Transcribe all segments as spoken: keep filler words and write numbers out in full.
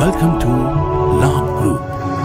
Welcome to Labh Group.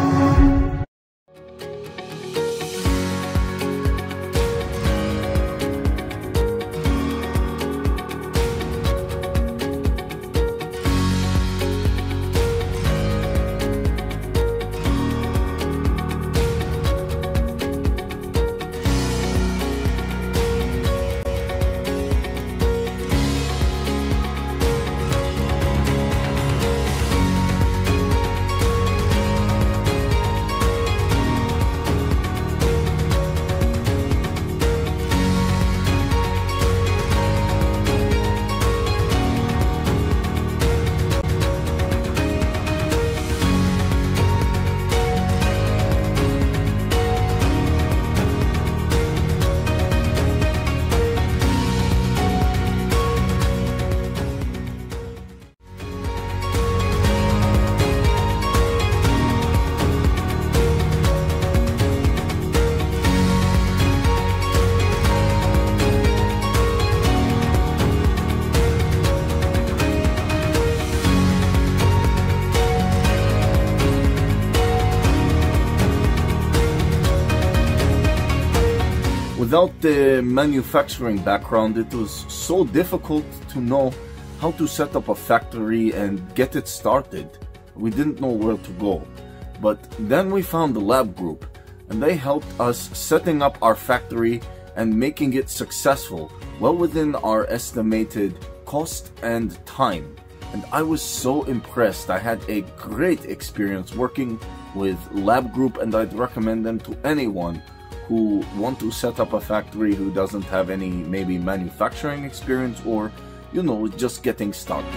Without the manufacturing background, it was so difficult to know how to set up a factory and get it started. We didn't know where to go. But then we found the Labh Group, and they helped us setting up our factory and making it successful, well within our estimated cost and time. And I was so impressed. I had a great experience working with Labh Group, and I'd recommend them to anyone who want to set up a factory who doesn't have any maybe manufacturing experience or, you know, just getting started.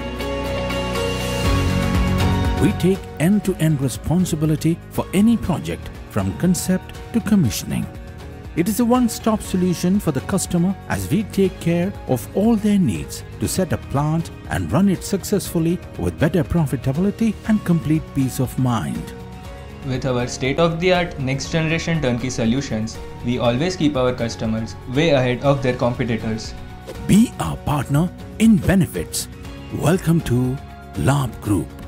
We take end-to-end responsibility for any project from concept to commissioning. It is a one-stop solution for the customer as we take care of all their needs to set a plant and run it successfully with better profitability and complete peace of mind. With our state-of-the-art next-generation turnkey solutions, we always keep our customers way ahead of their competitors. Be our partner in benefits. Welcome to Labh Group.